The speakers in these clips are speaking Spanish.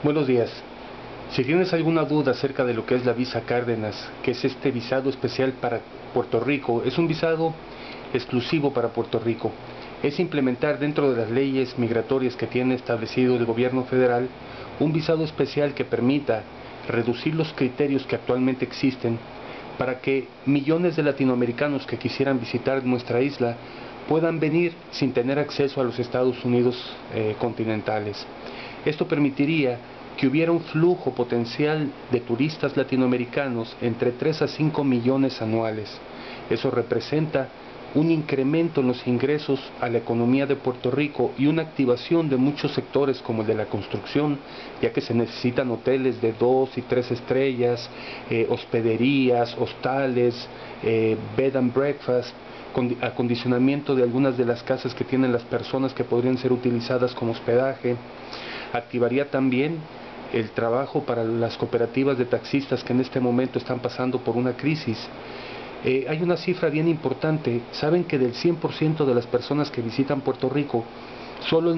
Buenos días. Si tienes alguna duda acerca de lo que es la visa Cárdenas, que es este visado especial para Puerto Rico, es un visado exclusivo para Puerto Rico. Es implementar dentro de las leyes migratorias que tiene establecido el gobierno federal un visado especial que permita reducir los criterios que actualmente existen para que millones de latinoamericanos que quisieran visitar nuestra isla puedan venir sin tener acceso a los Estados Unidos continentales. Esto permitiría que hubiera un flujo potencial de turistas latinoamericanos entre 3 a 5 millones anuales. Eso representa un incremento en los ingresos a la economía de Puerto Rico y una activación de muchos sectores como el de la construcción, ya que se necesitan hoteles de 2 y 3 estrellas, hospederías, hostales, bed and breakfast, acondicionamiento de algunas de las casas que tienen las personas que podrían ser utilizadas como hospedaje. Activaría también el trabajo para las cooperativas de taxistas que en este momento están pasando por una crisis. Hay una cifra bien importante. Saben que del 100% de las personas que visitan Puerto Rico, solo el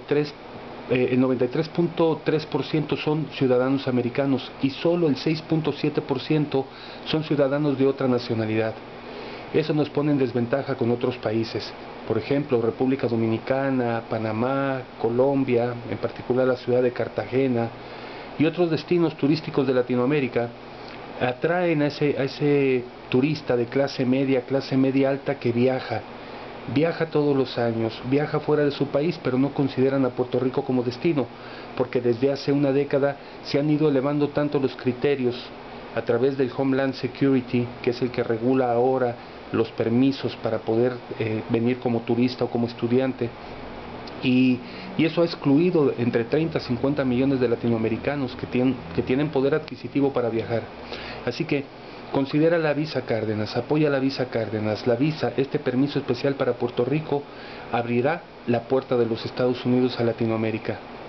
93.3% son ciudadanos americanos y solo el 6.7% son ciudadanos de otra nacionalidad. Eso nos pone en desventaja con otros países, por ejemplo, República Dominicana, Panamá, Colombia, en particular la ciudad de Cartagena y otros destinos turísticos de Latinoamérica. Atraen a ese turista de clase media alta que viaja todos los años, viaja fuera de su país, pero no consideran a Puerto Rico como destino, porque desde hace una década se han ido elevando tanto los criterios a través del Homeland Security, que es el que regula ahora los permisos para poder venir como turista o como estudiante, y eso ha excluido entre 30 a 50 millones de latinoamericanos que tienen poder adquisitivo para viajar. Así que considera la visa Cárdenas, apoya la visa Cárdenas. La visa, este permiso especial para Puerto Rico, abrirá la puerta de los Estados Unidos a Latinoamérica.